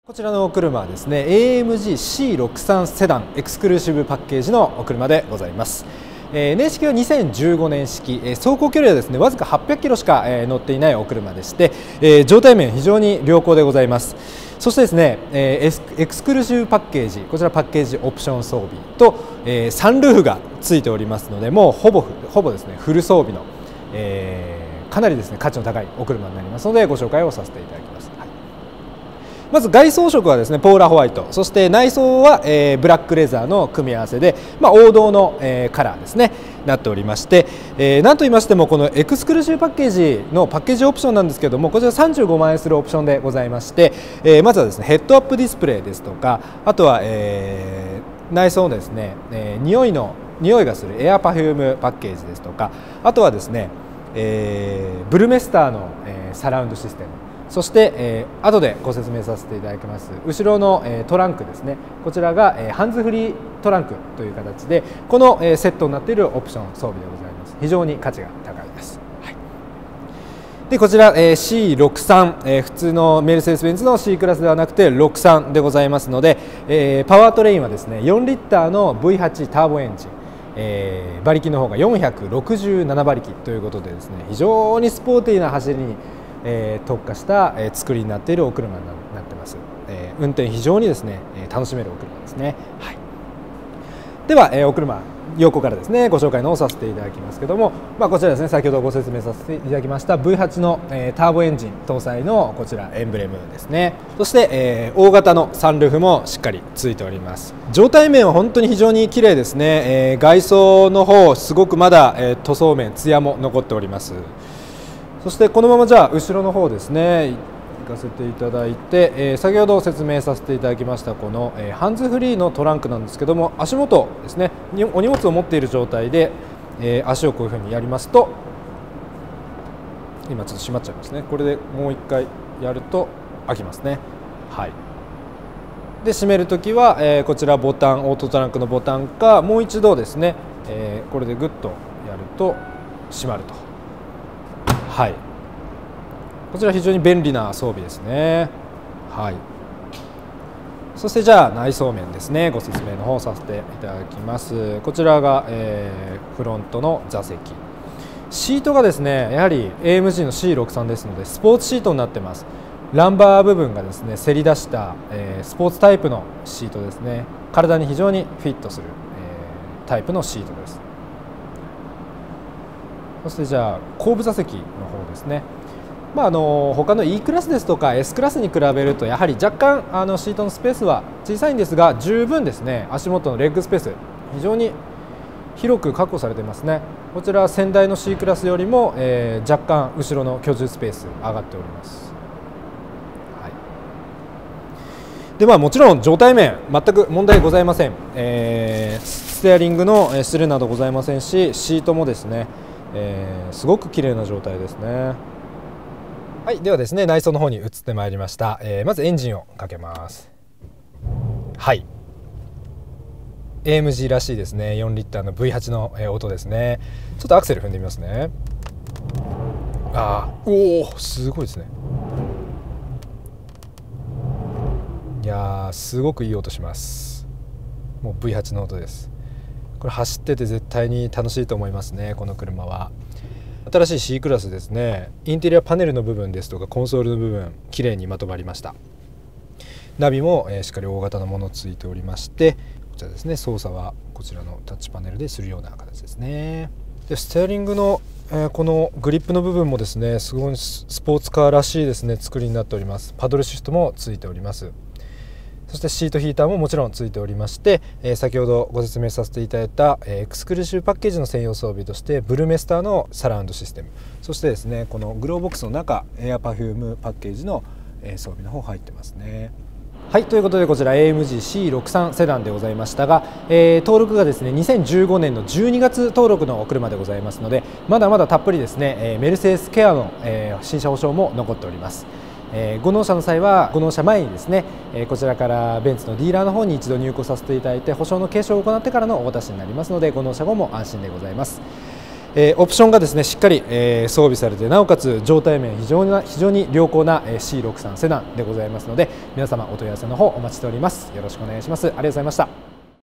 こちらのお車はですね AMG C63 セダンエクスクルーシブパッケージのお車でございます。年式は2015年式、走行距離はですねわずか800キロしか乗っていないお車でして、状態面非常に良好でございます。そしてですね、エクスクルーシブパッケージ、こちらパッケージオプション装備と、サンルーフがついておりますので、もうほぼですねフル装備の、かなりですね価値の高いお車になりますのでご紹介をさせていただきます。まず外装色はですねポーラーホワイト、そして内装は、ブラックレザーの組み合わせで、王道の、カラーですねなっておりまして、なんと言いましてもこのエクスクルーシブパッケージのパッケージオプションなんですけれども、こちら35万円するオプションでございまして、まずはですねヘッドアップディスプレイですとか、あとは、内装のですね、匂いがするエアパフュームパッケージですとか、あとはですね、ブルメスターの、サラウンドシステム、そして、後でご説明させていただきます後ろの、トランクですね、こちらが、ハンズフリートランクという形でこの、セットになっているオプション装備でございます。非常に価値が高いです。でこちら、C63、普通のメルセデス・ベンツの C クラスではなくて63でございますので、パワートレインはですね4リッターの V8 ターボエンジン、馬力の方が467馬力ということでですね非常にスポーティーな走りに特化した、作りになっているお車になってます。運転非常にですね楽しめるお車ですね。では、お車横からですねご紹介の方をさせていただきますけども、こちらですね先ほどご説明させていただきました V8 の、ターボエンジン搭載のこちらエンブレムですね。そして、大型のサンルーフもしっかりついております。状態面は本当に非常に綺麗ですね。外装の方すごくまだ、塗装面ツヤも残っております。そしてこのままじゃあ後ろの方ですね行かせていただいて、先ほど説明させていただきましたこの、ハンズフリーのトランクなんですけども、足元ですねお荷物を持っている状態で、足をこういうふうにやりますと、今ちょっと閉まっちゃいますね。これでもう一回やると開きますね。で閉めるときは、こちらボタン、オートトランクのボタンか、もう一度ですね、これでグッとやると閉まると。こちら非常に便利な装備ですね。そしてじゃあ内装面ですねご説明の方させていただきます。こちらが、フロントの座席、シートがですねやはり AMG の C63 ですのでスポーツシートになってます。ランバー部分がですねせり出した、スポーツタイプのシートですね。体に非常にフィットする、タイプのシートです。そしてじゃあ後部座席の方ですね。他の E クラスですとか S クラスに比べるとやはり若干シートのスペースは小さいんですが、十分ですね足元のレッグスペース非常に広く確保されていますね。こちら先代の C クラスよりも、若干後ろの居住スペース上がっております。でもちろん状態面全く問題ございません。ステアリングの擦れなどございませんし、シートもですねすごく綺麗な状態ですね。ではですね内装の方に移ってまいりました。まずエンジンをかけます。AMG らしいですね4リッターの V8 の音ですね。ちょっとアクセル踏んでみますね。すごいですね。いやーすごくいい音します。もう V8 の音です。これ走ってて絶対に楽しいと思いますね。この車は新しい C クラスですね。インテリアパネルの部分ですとかコンソールの部分きれいにまとまりました。ナビもしっかり大型のものついておりまして、こちらですね操作はこちらのタッチパネルでするような形ですね。でステアリングの、このグリップの部分もですねすごいスポーツカーらしいですね作りになっております。パドルシフトもついております。そしてシートヒーターももちろんついておりまして、先ほどご説明させていただいたエクスクルーシブパッケージの専用装備としてブルメスターのサラウンドシステム、そしてですねこのグローボックスの中エアパフュームパッケージの装備の方入ってますね。ということでこちら AMG C63 セダンでございましたが、登録がですね2015年の12月登録のお車でございますので、まだまだたっぷりですねメルセデスケアの新車保証も残っております。ご納車の際はご納車前にですねこちらからベンツのディーラーの方に一度入庫させていただいて保証の継承を行ってからのお渡しになりますので、ご納車後も安心でございます。 オプションがですねしっかり装備されて、なおかつ状態面非常に良好な C63 セダンでございますので、皆様お問い合わせの方お待ちしております。よろしくお願いします。ありがとうございました。